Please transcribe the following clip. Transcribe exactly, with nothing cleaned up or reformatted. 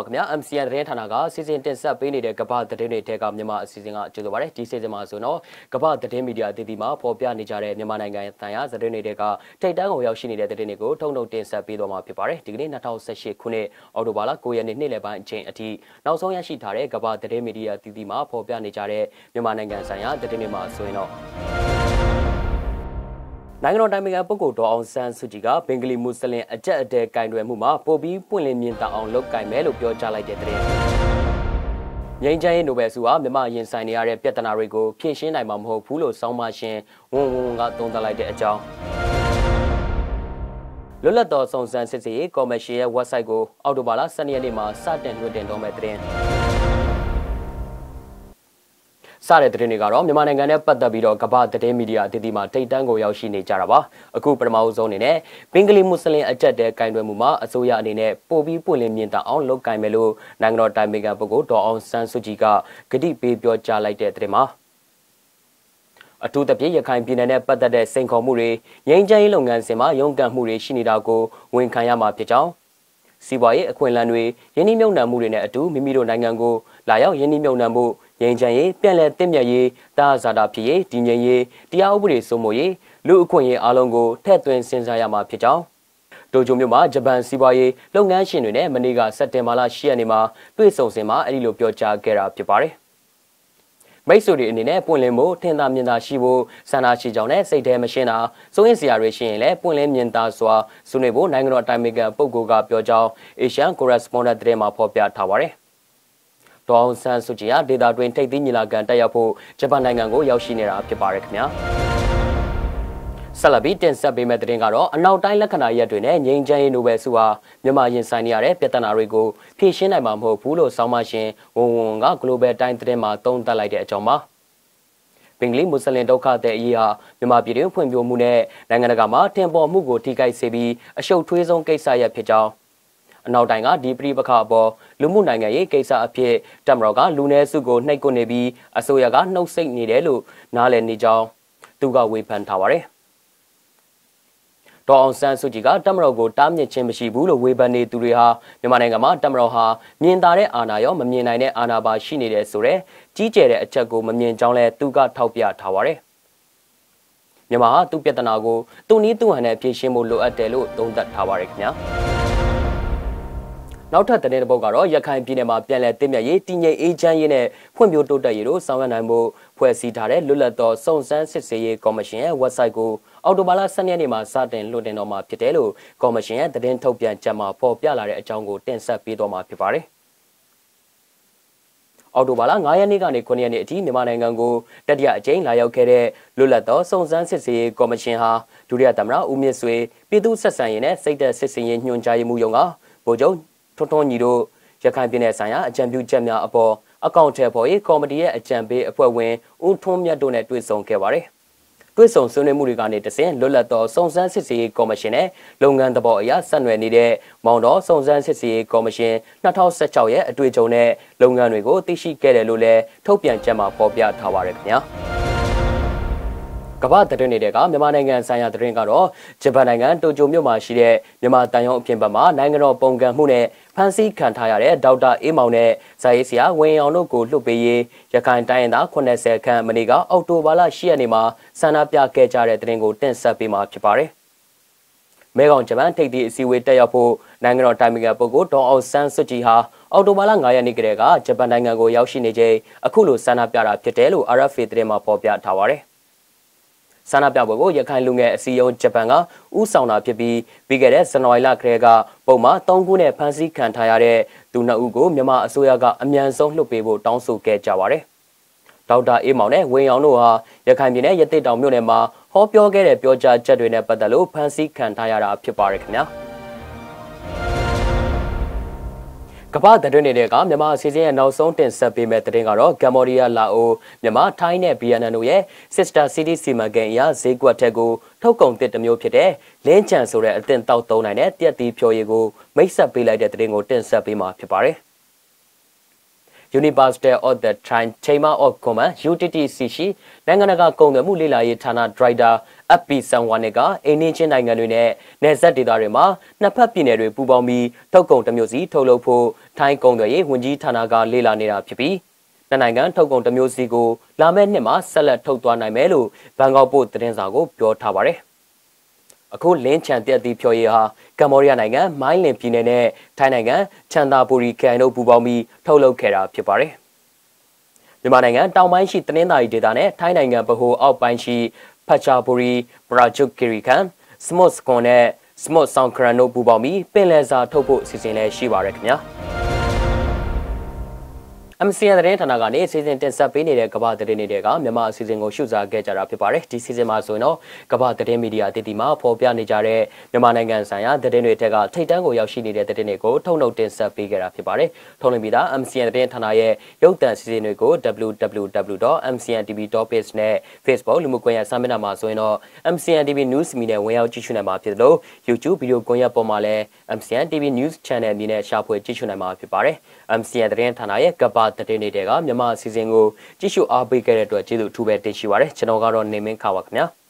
ပါခင်ဗျာ M C N သတင်းဌာနကစီစဉ်တင်ဆက်ပေးနေတဲ့ကမ္ဘာသတင်းတွေထဲကမြန်မာအစီအစဉ်ကကြိုဆိုပါရစေဒီစီစဉ်မှာဆိုတော့ကမ္ဘာသတင်းမီဒီယာအသီးသီးမှာပေါ်ပြနေကြတဲ့မြန်မာနိုင်ငံဆိုင်ရာသတင်းတွေကထိပ်တန်းကိုရောက်ရှိနေတဲ့သတင်းတွေကိုထုတ်လုပ်တင်ဆက်ပေးသွားမှာဖြစ်ပါတယ်ဒီကနေ့၂၀၁၈ခုနှစ်အောက်တိုဘာလ၉ရက်နေ့နေ့လယ်ပိုင်းအချိန်အထိနောက်ဆုံးရရှိထားတဲ့ကမ္ဘာသတင်းမီဒီယာအသီးသီးမှာပေါ်ပြနေကြတဲ့မြန်မာနိုင်ငံဆိုင်ရာသတင်းတွေမှာဆိုရင်တော့နိုင်ငံတော်တိုင်ပင်ခံပုဂ္ဂိုလ်ဒေါ်အောင်ဆန်းစုကြည်ကဘင်္ဂလီမွတ်စလင်အကြက်အတဲကင်တွယ်မှုမှာပိုပြီးပွင့်လင်းမြင်သာအောင်လုပ်ကင်မယ်လို့ပြောကြားလိုက်တဲ့တဲ့ငြိမ်းချမ်းရေးနိုဘယ်ဆုဟာမြန်မာရင်ဆိုင်နေရတဲ့ပြဿနာတွေကိုဖြေရှင်းနိုင်မှာမဟုတ်ဘူးလို့ဆောင်းပါရှင်ဝန်ဝန်ကသုံးသပ်လိုက်တဲ့အကြောင်းလွတ်လပ်သောစုံစမ်းစစ်ဆေးရေးကော်မရှင်ရဲ့ website ကိုအောက်တိုဘာလ၁၂ရက်နေ့မှာစတင်လွှင့်တင်တော့မယ့်တဲ့စတဲ့သတင်းတွေကတော့မြန်မာနိုင်ငံနဲ့ပတ်သက်ပြီးတော့ကမ္ဘာသတင်းမီဒီယာအသီးသီးမှာထိပ်တန်းကိုရောက်ရှိနေကြတာပါအခုပထမဆုံးအနေနဲ့ဘင်္ဂလီမွတ်စလင်အကြက်တဲကင်တွယ်မှုမှာအစိုးရအနေနဲ့ပိုပြီးပွင့်လင်းမြင်သာအောင်လုပ်ကင်မယ်လို့နိုင်ငံတော်တိုင်ပင်ခံပုဂ္ဂိုလ်ဒေါ်အောင်ဆန်းစုကြည်ကကတိပေးပြောကြားလိုက်တဲ့သတင်းမှာအထူးသဖြင့်ရခိုင်ပြည်နယ်နဲ့ပတ်သက်တဲ့စိန်ခေါ်မှုတွေငြိမ်းချမ်းရေးလုပ်ငန်းစဉ်မှာရုန်းကန်မှုတွေရှိနေတာကိုဝန်ခံရမှာဖြစ်ကြောင်းစီးပွားရေးအခွင့်အလမ်းတွေယင်းနှိမ့်မြုံနှံမှုတွေနဲ့အတူမိမိတို့နိုင်ငံကိုလာရောက်ယင်းနှိမ့်မြုံနှံမှုငြိမ်းချမ်းရေးပြန်လည်တင့်မြတ်ရေးတာဇာတာဖြစ်ရေးဒီငြိမ်းရေးတရားဥပဒေစိုးမိုးရေးလူအခွင့်အရေးအလုံးကိုထည့်သွင်းစဉ်းစားရမှာဖြစ်ကြောင်းတိုကျိုမြို့မှာဂျပန်စီးပွားရေးလုပ်ငန်းရှင်တွေနဲ့မနေ့ကစက်တင်ဘာလ၈ရက်နေ့မှာတွေ့ဆုံစဉ်မှာအဲဒီလိုပြောကြားခဲ့တာဖြစ်ပါတယ်မိတ်ဆွေတွေအနေနဲ့ပွင့်လင်းဖို့ထင်သာမြင်သာရှိဖို့ဆန္ဒရှိကြောင်းနဲ့စိတ်ထဲမရှင်းတာစိုးရင်စရာတွေရှိရင်လည်းပွင့်လင်းမြင်သာစွာဆွေးနွေးဖို့နိုင်ငံတော်အတိုင်ပင်ခံပုဂ္ဂိုလ်ကပြောကြောင်း Asian Correspondent သတင်းမှာဖော်ပြထားပါတယ်ဒေါ်အောင်ဆန်းစုကြည်ဟာဒေတာတွင်ထိပ်သီးညီလာခံတက်ရောက်ဖို့ဂျပန်နိုင်ငံကိုရောက်ရှိနေတာဖြစ်ပါတယ်ခင်ဗျာဆက်လက်ပြီးတင်ဆက်ပေးမယ့်သတင်းကတော့အနောက်တိုင်းလက္ခဏာရက်တွေနဲ့ငြိမ်းချမ်းရေးနိုဘယ်ဆုဟာမြန်မာရင်ဆိုင်နေရတဲ့ပြဿနာတွေကိုဖြေရှင်းနိုင်မှာမဟုတ်ဘူးလို့ဆောင်းပါရှင်ဝန်ဝန်က Global Time သတင်းမှာသုံးသပ်လိုက်တဲ့အကြောင်းပါဘင်္ဂလီမွတ်စလင်ဒုက္ခသည်အရေးဟာမြန်မာပြည်တွင်းဖွံ့ဖြိုးမှုနဲ့နိုင်ငံတကာမှာထင်ပေါ်မှုကိုထိခိုက်စေပြီးအရှုပ်ထွေးဆုံးကိစ္စရပ်ဖြစ်ကြောင်းအနောက်တိုင်းကဒီပရိပခအပေါ်လူမှုနိုင်ငံရေးကိစ္စအဖြစ်တပ်မတော်ကလူနည်းစုကိုနှိပ်ကွပ်နေပြီးအစိုးရကနှုတ်ဆက်နေတယ်လို့နားလည်နေကြောင်းသူကဝေဖန်ထားပါတယ်ဒေါ်အောင်ဆန်းစုကြည်ကတပ်မတော်ကိုတားမြစ်ခြင်းမရှိဘူးလို့ဝေဖန်နေသူတွေဟာမြန်မာနိုင်ငံမှာတပ်မတော်ဟာမြင်သာတဲ့အာဏာရောမမြင်နိုင်တဲ့အာဏာပါရှိနေတယ်ဆိုတဲ့ကြီးကျယ်တဲ့အချက်ကိုမမြင်ကြောင်းလဲသူကထောက်ပြထားပါတယ်မြန်မာဟာသူ့ပြဿနာကိုသူ့နည်းသူ့ဟန်နဲ့ဖြေရှင်းဖို့လိုအပ်တယ်လို့သုံးသပ်ထားပါတယ်ခင်ဗျာနောက်ထပ်တဲ့ပုတ်ကတော့ရခိုင်ပြည်နယ်မှာပြန်လည်တည်မြဲရေးတည်ငြိမ်အေးချမ်းရေးနဲ့ဖွံ့ဖြိုးတိုးတက်ရေးတို့ဆောင်ရွက်နိုင်ဖို့ဖွဲ့စည်းထားတဲ့လွတ်လပ်သောစုံစမ်းစစ်ဆေးရေးကော်မရှင်ရဲ့ website ကိုအောက်တိုဘာလ၁၂ရက်နေ့မှာစတင်လွှင့်တင်တော့မှာဖြစ်တယ်လို့ကော်မရှင်ရဲ့သတင်းထုတ်ပြန်ချက်မှာဖော်ပြလာတဲ့အကြောင်းကိုတင်ဆက်ပေးတော့မှာဖြစ်ပါတယ်အောက်တိုဘာလ၅ရက်နေ့ကနေ၉ရက်နေ့အထိမြန်မာနိုင်ငံကိုတတိယအကြိမ်လာရောက်ခဲ့တဲ့လွတ်လပ်သောစုံစမ်းစစ်ဆေးရေးကော်မရှင်ဟာဒုတိယသမ္မတဦးမြင့်ဆွေပြည်သူ့ဆက်ဆံရေးနဲ့စိတ်သက်စစ်စင်ရေးညွှန်ကြားရေးမှူးရုံးကဗိုလ်ချုပ်ထွန်းထွန်းညီတို့ရခိုင်ပြည်နယ်ဆိုင်ရာအကြံပြုချက်များအပေါ်အကောင့်ထဲပေါ်ရေးကော်မတီရဲ့အကြံပေးအဖွဲ့ဝင်ဦးထွန်းမြတ်တို့နဲ့တွေ့ဆုံခဲ့ပါတယ်။တွေ့ဆုံဆွေးနွေးမှုတွေကနေတဆင့်လွတ်လပ်သောစုံစမ်းစစ်ဆေးရေးကော်မရှင်နဲ့လုပ်ငန်းသဘောအရဆက်နွယ်နေတဲ့မောင်တော်စုံစမ်းစစ်ဆေးရေးကော်မရှင်၂၀၁၆ရဲ့အတွေ့အကြုံနဲ့လုပ်ငန်းတွေကိုသိရှိခဲ့တယ်လို့လည်းထုတ်ပြန်ချက်မှာဖော်ပြထားပါတယ်ခင်ဗျာ။ကမ္ဘာသတင်းတွေကမြန်မာနိုင်ငံဆိုင်ရာသတင်းကတော့ဂျပန်နိုင်ငံတိုကျိုမြို့မှာရှိတဲ့မြန်မာတန်ရုံအပြင်ဘက်မှာနိုင်ငံတော်ပုံကံမှုနဲ့ဖမ်းဆီးခံထားရတဲ့ဒေါက်တာအေးမောင်နဲ့ဇာရေးဆရာဝင်းအောင်တို့ကိုလွှတ်ပေးရေးရခိုင်တိုင်းရင်းသား၈၀ခန့်မနေ့ကအောက်တိုဘာလ၈ရက်နေ့မှာဆန္ဒပြခဲ့ကြတဲ့သတင်းကိုတင်ဆက်ပေးမှာဖြစ်ပါတယ်။မဲကောင်ဂျပန်ထိပ်သီးအစည်းအဝေးတက်ရောက်ဖို့နိုင်ငံတော်တိုင်ပင်ခံပုဂ္ဂိုလ်ဒေါ်အောင်ဆန်းစုကြည်ဟာအောက်တိုဘာလ၅ရက်နေ့ကတည်းကဂျပန်နိုင်ငံကိုရောက်ရှိနေချိန်အခုလိုဆန္ဒပြတာဖြစ်တယ်လို့ R F A သတင်းမှာဖော်ပြထားပါတယ်။ဆန္ဒပြပွဲကိုရခိုင်လူငယ်အစည်းအရုံးဂျပန်ကဥဆောင်တာဖြစ်ပြီးပြီးခဲ့တဲ့ဇန်နဝါရီလကတည်းကပုံမှန်၃ခုနဲ့ဖမ်းဆီးခံထားရတဲ့သူနှစ်ဦးကိုမြန်မာအစိုးရကအမြန်ဆုံးလွှတ်ပေးဖို့တောင်းဆိုခဲ့ကြပါတယ်။ဒေါက်တာအေးမောင်နဲ့ဝင်းအောင်တို့ဟာရခိုင်ပြည်နယ်ရသေ့တောင်မြို့နယ်မှာဟောပြောခဲ့တဲ့ပြောကြားချက်တွေနဲ့ပတ်သက်လို့ဖမ်းဆီးခံထားရတာဖြစ်ပါတယ်ခင်ဗျာ။ကမ္ဘာသတင်းတွေကမြန်မာအစီအစဉ်ရဲ့နောက်ဆုံးတင်ဆက်ပေးမယ့်သတင်းကတော့ကမ္ဘောဒီးယားလာအိုမြန်မာထိုင်းနဲ့ဗီယက်နမ်တို့ရဲ့ Sister City စီမံကိန်းအရဈေးကွက်ထက်ကိုထုတ်ကုန်တစ်တစ်မျိုးဖြစ်တဲ့လင်းချန်ဆိုတဲ့အသင့်တောက်သုံးနိုင်တဲ့တရက်တီဖြော်ရည်ကိုမိတ်ဆက်ပေးလိုက်တဲ့သတင်းကိုတင်ဆက်ပေးမှာဖြစ်ပါတယ်။ University of the Chamber of Commerce U T T C ရှိနိုင်ငံတကာကုန်သွယ်မှုလေ့လာရေးဌာနဒရိုက်တာအပီဆန်ဝါနစ်ကအင်းင်းချင်းနိုင်ငံတွေနဲ့နယ်စပ်ဒေသတွေမှာနှစ်ဖက်ပြည်နယ်တွေပူးပေါင်းပြီးထုတ်ကုန်တစ်မျိုးစီထုတ်လုပ်ဖို့ထိုင်းကုန်သွယ်ရေးဝန်ကြီးဌာနကလေ့လာနေတာဖြစ်ပြီးနှစ်နိုင်ငံထုတ်ကုန်တစ်မျိုးစီကိုလာမယ့်နှစ်မှာဆက်လက်ထုတ်သွားနိုင်မယ်လို့ဘန်ကောက်ပို့သတင်းစာကိုပြောထားပါတယ်အခုလင်းချန်တက်သည့်ဖြော်ရည်ဟာကမ္ဘောဒီးယားနိုင်ငံမိုင်းလင်ပြည်နယ်နဲ့ထိုင်းနိုင်ငံချန်တာပူရီခရိုင်တို့ပူးပေါင်းပြီးထုတ်လုပ်ခဲ့တာဖြစ်ပါတယ်မြန်မာနိုင်ငံတောင်ပိုင်းရှိတနင်္သာရီဒေသနဲ့ထိုင်းနိုင်ငံဗဟိုအောက်ပိုင်းရှိဖတ်ချာပူရီပရာဂျုတ်ကီရီကန်စမော့စကွန်နဲ့စမော့ဆောင်ခရန်တို့ပူးပေါင်းပြီးပင်လယ်စာထုတ်ဖို့အစီအစဉ်လည်းရှိပါရခင်ဗျာM C N သတင်းဌာနကနေစီစဉ်တင်ဆက်ပေးနေတဲ့ကမ္ဘာသတင်းတွေကမြန်မာအစီအစဉ်ကိုရှုစားခဲ့ကြတာဖြစ်ပါတယ်ဒီစီစဉ်မှာဆိုရင်တော့ကမ္ဘာသတင်းမီဒီယာတည်တည်မှာဖော်ပြနေကြတဲ့မြန်မာနိုင်ငံဆိုင်ရာသတင်းတွေထက်ကထိတ်တန်းကိုရောက်ရှိနေတဲ့သတင်းတွေကိုထုတ်နှုတ်တင်ဆက်ပေးခဲ့တာဖြစ်ပါတယ်ထုတ်လွှင့်ပြီးသား M C N သတင်းဌာနရဲ့ရုပ်သံစီစဉ်တွေကို w w w dot m c n t v dot biz နဲ့ Facebook လူမှုကွန်ရက်စာမျက်နှာမှာဆိုရင်တော့ M C N T V News မီနဲ့ဝင်ရောက်ကြည့်ရှုနိုင်မှာဖြစ်လို့ YouTube ဗီဒီယိုကွန်ရက်ပေါ်မှာလည်း M C N T V News Channel အမည်နဲ့ရှာဖွေကြည့်ရှုနိုင်မှာဖြစ်ပါတယ် M C N သတင်းဌာနရဲ့ကမ္ဘာသတင်းတွေကမြန်မာအစီအစဉ်ကိုကြည့်ရှုအားပေးခဲ့တဲ့အတွက်ကျေးဇူးအထူးပဲတင်ရှိပါတယ်ကျွန်တော်ကတော့နေမင်းခါပါခင်ဗျာ